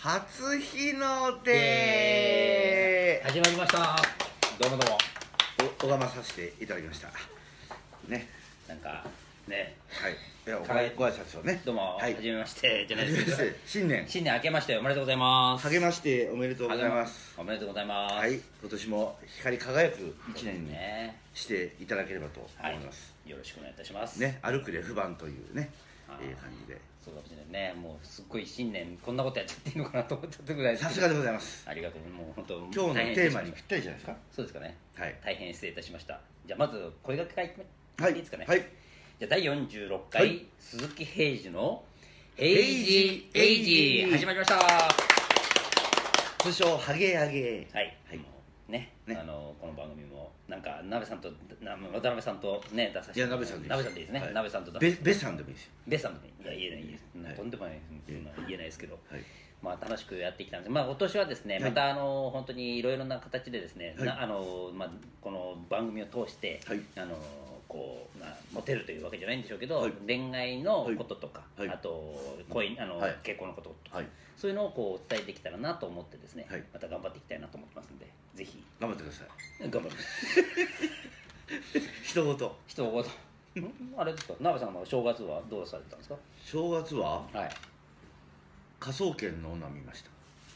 初日の出始まりました。どうもどうも。 拝まさせていただきましたね。 なんかね、 はい、いや輝ご挨拶をね。 どうも、 はい、 はじめましてじゃないですけど、 新年明けましておめでとうございます。 励ましておめでとうございます。 おめでとうございます。 はい、今年も光り輝く一年にねしていただければと思います、 よろしくお願いいたしますね。歩くで不番というね、感じで。 そうかもしれないね。もうすっごい新年こんなことやっちゃっていいのかなと思っちゃったぐらい。 さすがでございます。 ありがとう。もう本当今日のテーマにぴったりじゃないですか。 そうですかね。 はい、 大変失礼いたしました。じゃあまず声掛け会いいですかね。 はい。 じゃあ第46回、 はい、 鈴木平次のヘイジエイジ始まりました。 通称ハゲハゲ。 はい、はい、ね、この番組もなんか鍋さんと渡辺さんとね出させて、 いや鍋さんでいいです。 鍋さんでいいですね、はい、鍋さんとベさんでもいいですよ。 ベさんでもいい。いや言えないです、 はい、 とんでもない言えないですけど、 はい、 まあ楽しくやってきたんです。まあ今年はですね、また本当にいろいろな形でですね、 はい、 まあこの番組を通して、 はい、 こうモテるというわけじゃないんでしょうけど、 はい、 恋愛のこととか、 はい、 あと恋はい、 結婚のこととか、 はい、 そういうのをこう伝えてきたらなと思ってですね、 はい、 また頑張っていきたいなと思ってますので、ぜひ頑張ってください。 頑張ります。 一言あれですか、鍋さんは正月はどうされたんですか？ 正月は、 はい、 科捜研の女見ました。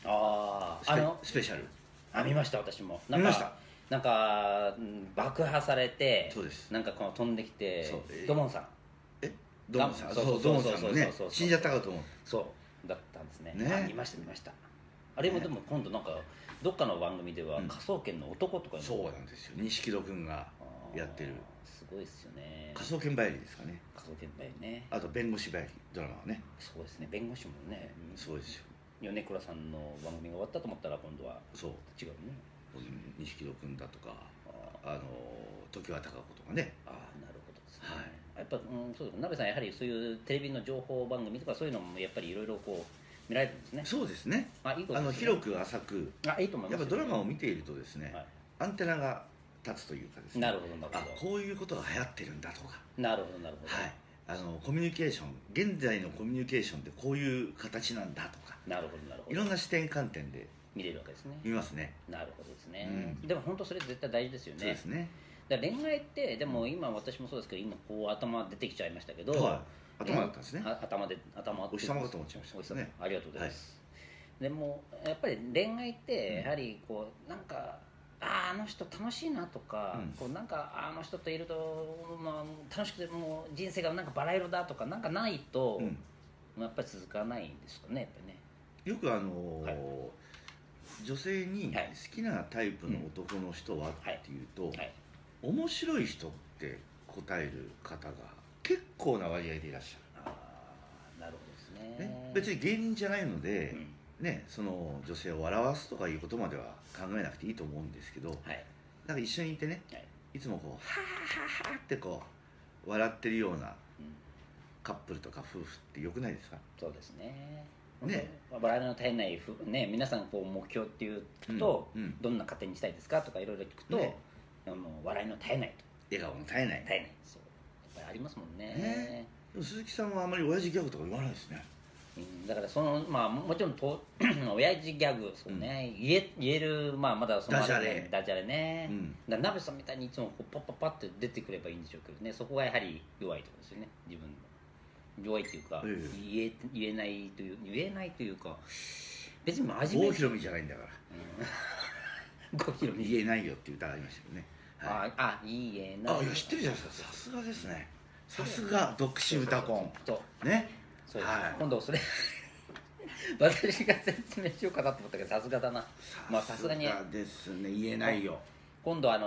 ああ、 スペシャル。 見ました。私も見ました。 なんか爆破されて、 そうです。 なんかこの飛んできて、土門さん、 土門さん、そう土門さんがね死んじゃったかと思う。 そうだったんですね。見ました。あれもでも今度なんかどっかの番組では科捜研の男とか、 そうなんですよ。錦戸君がやってる。 すごいですよね。 科捜研ばやりですかね。 科捜研ばやりね。 あと弁護士ばやりドラマはね。 そうですね。弁護士もね。 そうですよ。 米倉さんの番組が終わったと思ったら今度はそう違うね。 錦戸君だとか常盤貴子とかね。 なるほどですね。やっぱそうです。鍋さんやはりそういうテレビの情報番組とかそういうのもやっぱりいろいろこう見られるんですね。 そうですね。 いいことですね。 広く浅く。 いいと思います。 やっぱドラマを見ているとですね、アンテナが立つというかですね。 なるほど。 こういうことが流行ってるんだとか。 なるほど。 はい。コミュニケーション、現在のコミュニケーションってこういう形なんだとか。 なるほど。 いろんな視点観点で見れるわけですね。 見ますね。 なるほどですね。でも本当それ絶対大事ですよね。 そうですね。 だから恋愛ってでも今私もそうですけど、今こう頭出てきちゃいましたけど、 頭だったんですね。 頭お日様かと思っちゃいましたね。 ありがとうございます。でもやっぱり恋愛ってやはりこうなんかあの人楽しいなとか、こうなんかあの人といると楽しくてもう人生がなんかバラ色だとかなんかないと、やっぱり続かないんですかね、やっぱりね。 よく女性に好きなタイプの男の人はっていうと、面白い人って答える方が結構な割合でいらっしゃる。 なるほどですね。 別に芸人じゃないので、その女性を笑わすとかいうことまでは考えなくていいと思うんですけど、なんか一緒にいてね、いつもこうはーはーはーってこう笑ってるようなカップルとか夫婦ってよくないですか？ そうですね。笑いの絶えない皆さんこう目標っていうと、どんな家庭にしたいですかとかいろいろ聞くと、笑いの絶えないと、 笑顔の絶えない、 そうやっぱりありますもんね。 でも鈴木さんはあまり親父ギャグとか言わないですね。 だからもちろん親父ギャグ言えるまだそのダジャレね。鍋さんみたいにいつもパッパッパって出てくればいいんでしょうけどね、そこがやはり弱いところですよね。自分の弱いというか、言えないというか、別に真面目。 郷ひろみじゃないんだから。郷ひろみ言えないよっていう歌がありましたよね。 言えない。 いや知ってるじゃないですか。さすがですね。さすが独身歌コン。ね。 今度それ私が説明しようかなと思ったけど、さすがだな。さすがにですね。言えないよ。 今度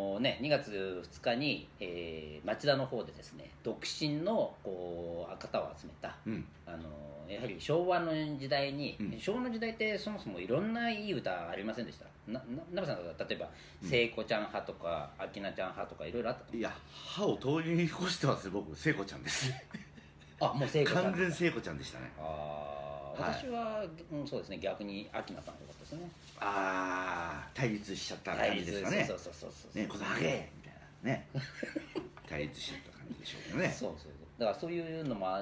2月2日に町田の方でですね、独身のこう方を集めた、やはり昭和の時代に、昭和の時代ってそもそもいろんないい歌ありませんでした？鍋さんが例えば聖子ちゃん派とか明菜ちゃん派とかいろいろあったと。 いや、歯を通りに越してます。僕聖子ちゃんですもう聖子ちゃん。 完全聖子ちゃんでしたね。 私はそうですね、逆に明菜さん良かったですね。 対立しちゃった感じですかね。ね、このハゲみたいなね対立しちゃった感じでしょうけどね。 だからそういうのもあっ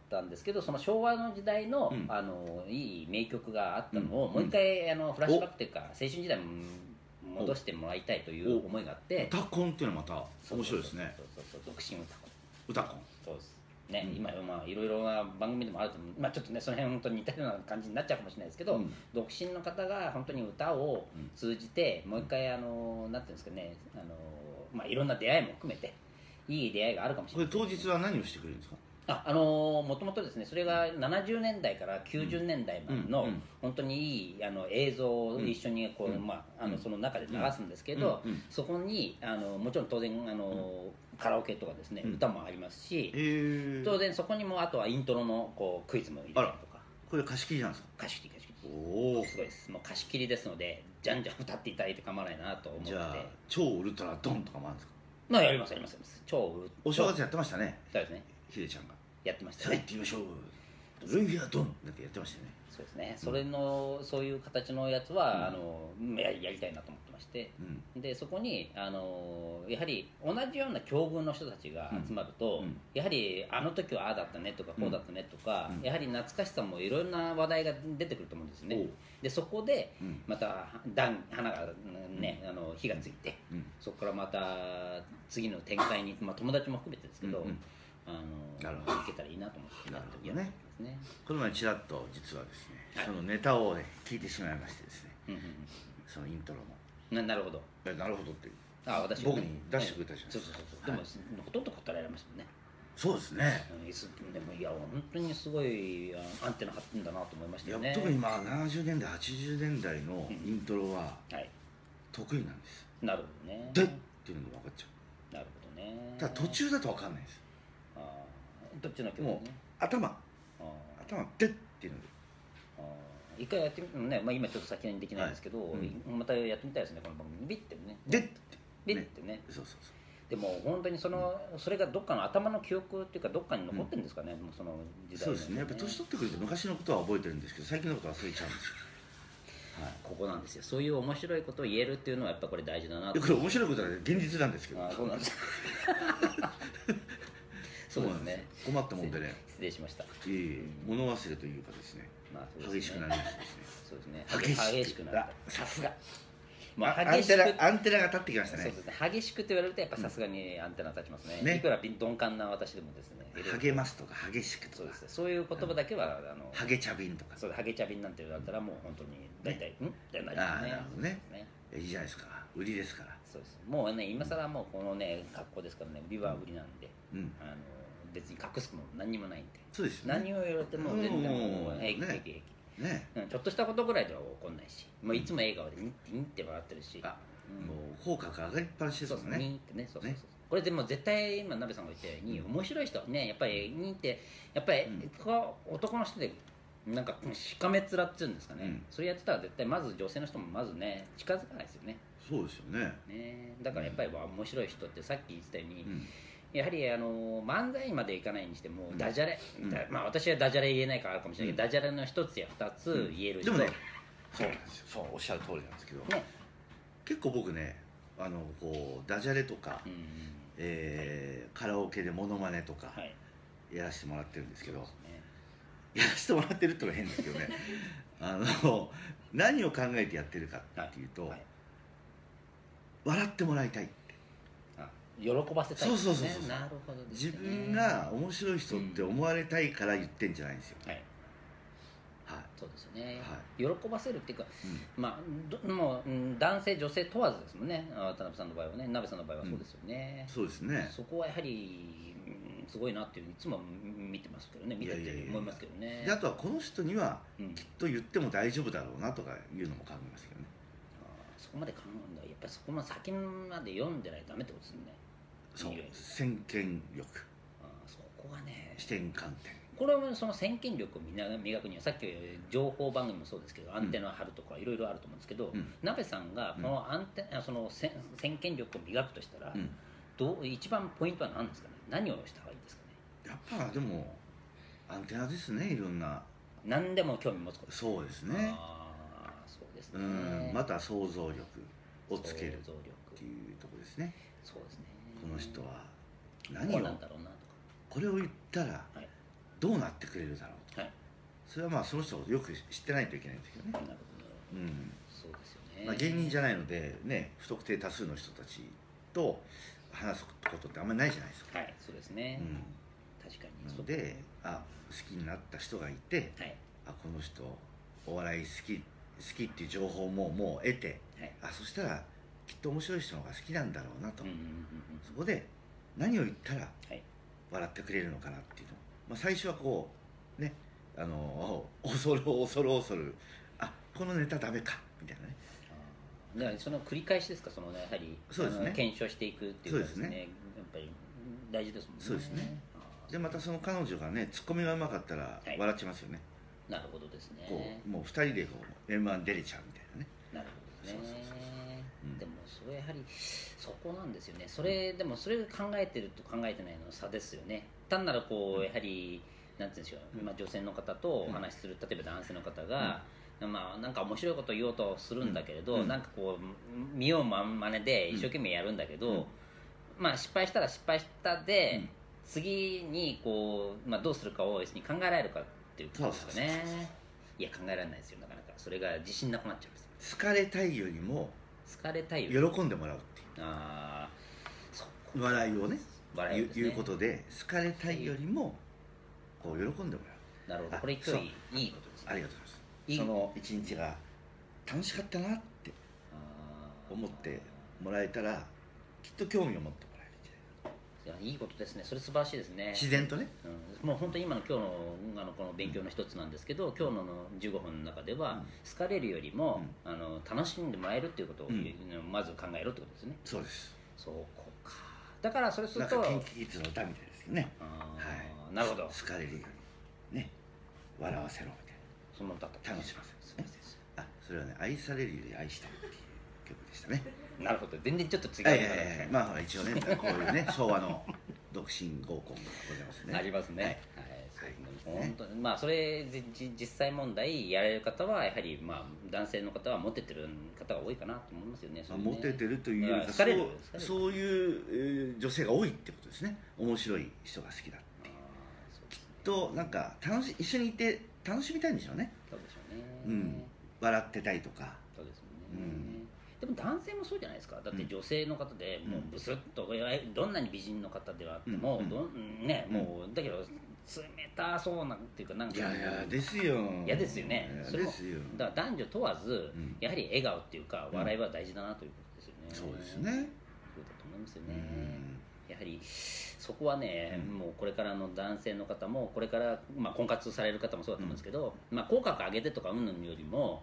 ったんですけど、その昭和の時代の、いい名曲があったのを、もう一回フラッシュバックというか青春時代も戻してもらいたいという思いがあって。 歌コンっていうのはまた面白いですね。 そう独身歌コン。 歌コン。 そうですね、今いろいろな番組でもあると思う、ちょっとねその辺本当に似たような感じになっちゃうかもしれないですけど、独身の方が本当に歌を通じて、もう一回なんていうんですかね、いろんな出会いも含めていい出会いがあるかもしれない。 これ当日は何をしてくれるんですか？ もともとですね、それが70年代から90年代までの本当にいい映像を一緒にこう、その中で流すんですけど、そこにもちろん当然カラオケとかですね、歌もありますし、当然そこにもあとはイントロのこうクイズも入れたりとか。 これ貸し切りなんですか？ 貸し切り。 おお、 すごいです。もう貸し切りですので、じゃんじゃん歌っていただいて構わないなと思って。 じゃあ超ウルトラドンとかもあるんですか？ やります超ウルトラ。 お正月やってましたね。 そうですね、 ひでちゃんがやってましたね。さあ行ってみましょう、ルイフィアドンなんてやってましたよね。 そうですね、それのそういう形のやつはやりたいなと思ってまして、でそこにやはり同じような境遇の人たちが集まると、やはりあの時はああだったねとかこうだったねとか、やはり懐かしさもいろんな話題が出てくると思うんですね。でそこでまた花がね火がついて、そこからまた次の展開に、友達も含めてですけど、いけたらいいなと思ってやってますね。 この前ちらっと実はですね、そのネタを聞いてしまいましてですね、そのイントロのなるほどなるほどって私僕に出してくれたじゃないですか。 でもほとんど答えられましたもんね。 そうですね。 でもいや本当にすごいアンテナ張ってんだなと思いましたよね。 特に70年代80年代のイントロは得意なんです。 なるほどね。 でっていうのが分かっちゃう。 なるほどね。 ただ途中だと分かんないです。 どっちの曲もう頭でっていうので一回やってみてもね、今ちょっと先にできないんですけど、またやってみたいですね、この番組。ビッてね、 でってビッてね。 そうでも本当にそれがどっかの頭の記憶っていうかどっかに残ってるんですかね、もうその時代の。 そうですね。やっぱ年取ってくると昔のことは覚えてるんですけど、最近のことは忘れちゃうんですよ。 ここなんですよ。そういう面白いことを言えるっていうのはやっぱこれ大事だな。 これ面白いことは現実なんですけど。 そうなんです。そうですね。 困ったもんでね。 失礼しました。 物忘れというかですね。激しくなりましたですね。 そうですね。激しくなった。 さすが。 アンテナが立ってきましたね。 そうですね。激しくと言われるとやっぱさすがにアンテナ立ちますね。いくら鈍感な私でもですね。 励ますとか激しくとか。 そういう言葉だけはハゲチャビンとか。 そうハゲチャビンなんて言われたらもう本当に大体ってなりますね。 なるほどね。いいじゃないですか。売りですから。 そうです。もうね今更もうこのね格好ですからね、ビバは売りなんで。別に隠すも何にもないんで。 そうです。 何を言われても全然もう平気。ちょっとしたことぐらいでは怒んないし、もういつも笑顔でニッて笑ってるし、もう口角上がりっぱなしですもんね。 ニッてね、そうこれでも絶対今鍋さんが言ったように面白い人ね、やっぱりニッてやっぱり男の人でなんかしかめ面っていうんですかね、それやってたら絶対まず女性の人もまずね近づかないですよね。 そうですよね。 だからやっぱり面白い人ってさっき言ってたように。やはり漫才までいかないにしてもダジャレ、私はダジャレ言えないからあるかもしれないけど、ダジャレの一つや二つ言える人。 でもね、そうなんですよ。そうおっしゃる通りなんですけど、結構僕ねこうダジャレとかカラオケでモノマネとかやらせてもらってるんですけど、やらせてもらってるってのは変ですけどね何を考えてやってるかっていうと、笑ってもらいたい。 喜ばせたい。 そうなるほど。 自分が面白い人って思われたいから言ってんじゃないんですよ。 そうですよね。喜ばせるっていうか、もう男性女性問わずですもんね。渡辺さんの場合はね、鍋さんの場合はそうですよね。 そうですね。 そこはやはりすごいなっていういつも見てますけどね、見てて思いますけどね。 あとはこの人にはきっと言っても大丈夫だろうなとかいうのも考えますけどね。 そこまで考えるんだ。やっぱりそこまで先まで読んでないとダメってことですね。 そう、先見力。 そこがね、 視点観点。 これはその先見力を磨くにはさっき情報番組もそうですけどアンテナを張るとかいろいろあると思うんですけど、鍋さんがこのその先見力を磨くとしたら、一番ポイントは何ですかね。何をした方がいいですかね。 やっぱでもアンテナですね。いろんな何でも興味持つこと。 そうですね。 そうですね。 また想像力をつけるっていうところですね。 そうですね。 この人は何をなんだろうなとか、 これを言ったらどうなってくれるだろうと、はい、それはまあその人をよく知ってないといけないんですけどね。なるほど、 そうですよね。 まあ、芸人じゃないのでね、不特定多数の人たちと話すことってあんまりないじゃないですか。 はい、そうですね、確かに。 なので好きになった人がいて、はい、この人お笑い好きっていう情報ももう得て、はい、そしたらきっと面白い人の方が好きなんだろうなと、そこで何を言ったら笑ってくれるのかなっていうの、まあ、最初はこうね、恐るこのネタダメかみたいなね。 だからその繰り返しですか、そのやはりそうです、ね、検証していくっていうかですね、やっぱり大事ですもんね。 そうですね。でまたその彼女がねツッコミがうまかったら笑っちゃいますよね。 なるほどですね。 こうもう2人でこう M1 出れちゃうみたいなね。 なるほどですね。でもそれやはりそこなんですよね。それでもそれを考えてると考えてないの差ですよね。単なるこうやはりなんていうんでしょう、女性の方とお話しする、例えば男性の方が、まあなんか面白いことを言おうとするんだけれど、なんかこう見よう真似で一生懸命やるんだけど、まあ失敗したら失敗したで、次にこう、まあ、どうするかを別に考えられるかっていうことですよね。いや考えられないですよ、なかなか。それが自信なくなっちゃうんですよ。 好かれたいよりも喜んでもらうっていう、笑いをねいうことで、好かれたいよりもこう喜んでもらう。 なるほど、これいいことですね。 ありがとうございます。その一日が楽しかったなって思ってもらえたら、きっと興味を持ってもらえるんじゃないか。 いいことですね。それ素晴らしいですね。 自然とね、 もう本当に今の今日のこの勉強の一つなんですけど、今日の15分の中では、好かれるよりも楽しんでもらえるっていうことをまず考えろってことですね。 そうです。 そうか。だからそれするとなんかKinKiKidsの歌みたいですよね。 なるほど。 好かれるよりね笑わせろみたいな、 その歌と楽しませる。それはね、愛されるより愛したいっていう曲でしたね。 なるほど、全然ちょっと違う。 まあ一応ね、こういうね昭和の独身合コンがございますね。 ありますね。本当にまあそれ実際問題やられる方はやはりまあ男性の方はモテてる方が多いかなと思いますよね。 モテてるというか、そういう女性が多いってことですね。面白い人が好きだっていう。きっとなんか一緒にいて楽しみたいんでしょうね。 そうでしょうね。 笑ってたいとか。 そうですよね。でも男性もそうじゃないですか。だって女性の方でもうブスッとどんなに美人の方ではあってもね、もうだけど冷たそうなっていうか、なんかいやですよ。 嫌ですよね。 それですよ。 だから男女問わずやはり笑顔っていうか笑いは大事だなということですよね。 そうですね。そうだと思いますよね。やはりそこはね、もうこれからの男性の方もこれからまあ婚活される方もそうだと思うんですけど、まあ口角上げてとかうんぬんよりも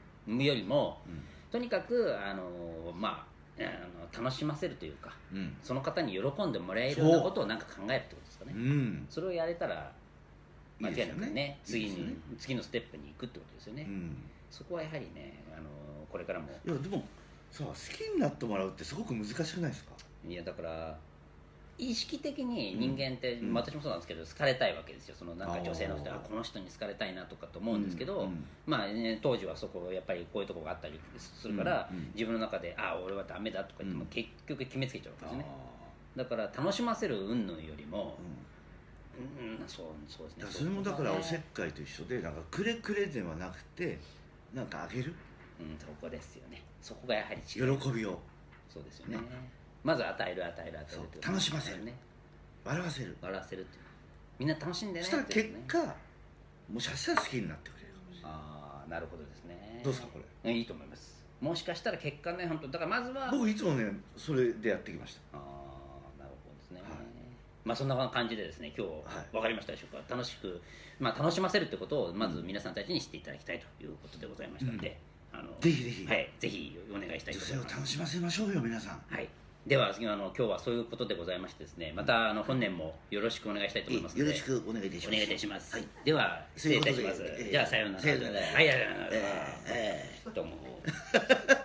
とにかくまあ楽しませるというか、その方に喜んでもらえるようなことをなんか考えるってことですかね。それをやれたら間違いなくね、次のステップに行くってことですよね。そこはやはりね、これからも。 いやでもさ、好きになってもらうってすごく難しくないですか？ いやだから意識的に人間って、私もそうなんですけど好かれたいわけですよ。そのなんか女性の人はこの人に好かれたいなとかと思うんですけど、まあ、当時はそこやっぱりこういうところがあったりするから、自分の中で俺はダメだとか言っても結局決めつけちゃうわけですね。だから楽しませる云々よりも、そうですね。 それもだからおせっかいと一緒で、なんかくれくれではなくてなんかあげる、 そこですよね。そこがやはり違う、喜びを。 そうですよね。まず与える楽しませるね、笑わせるっていう、みんな楽しんでね。 そしたら結果もしかしたら好きになってくれるかもしれない。 なるほどですね。 どうですかこれ？ いいと思います。もしかしたら結果ね、本当だからまずは僕いつもねそれでやってきました。 なるほどですね。まあそんな感じでですね、今日分かりましたでしょうか。楽しく楽しませるってことをまず皆さんたちに知っていただきたいということでございましたので、 ぜひぜひ、 ぜひお願いしたいと思います。 女性を楽しませましょうよ皆さん。 では今日はそういうことでございましてですね、また本年もよろしくお願いしたいと思いますので、 よろしくお願いいたします。 お願いいたします。では失礼いたします。じゃあさようなら。どうも。